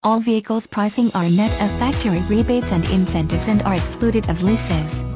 All vehicles pricing are net of factory rebates and incentives and are excluded of leases.